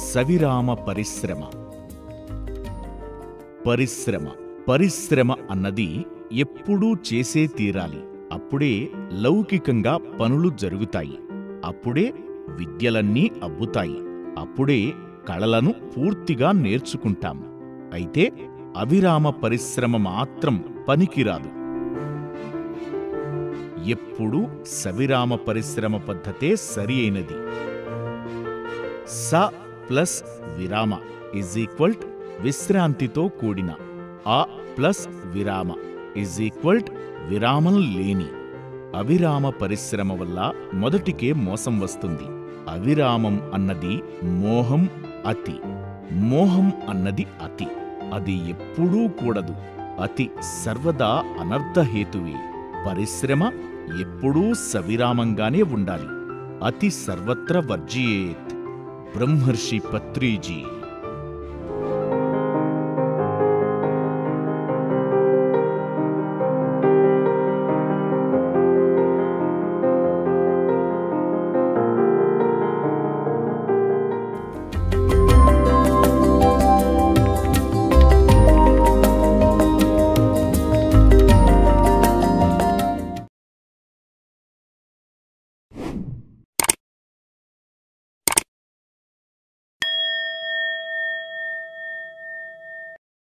సవిరామ పరిశ్రమ. పరిశ్రమ అన్నది ఎప్పుడూ చేసే తీరాలి. అప్పుడే లౌకికంగా పనులు జరుగుతాయి. అప్పుడే విద్యలన్నీ అబ్బుతాయి. అప్పుడే కళలను పూర్తిగా నేర్చుకుంటాం. అయితే అవిరామ పరిశ్రమ మాత్రం పనికిరాదు. ఎప్పుడూ సవిరామ పరిశ్రమ పద్ధతే సరి అయినది. స ప్లస్ విరామ ఇజ్ ఈక్వల్ట్ విశ్రాంతితో కూడిన, ఆ ప్లస్ విరామ ఇజ్ ఈక్వల్ట్ విరామం లేని. అవిరామ పరిశ్రమ వల్ల మొదటికే మోసం వస్తుంది. అవిరామం అన్నది మోహం, అతి. మోహం అన్నది అతి. అది ఎప్పుడూ కూడదు. అతి సర్వదా అనర్థహేతువే. పరిశ్రమ ఎప్పుడూ సవిరామంగానే ఉండాలి. అతి సర్వత్ర వర్జియేత్. బ్రహ్మర్షి పత్రిజీ.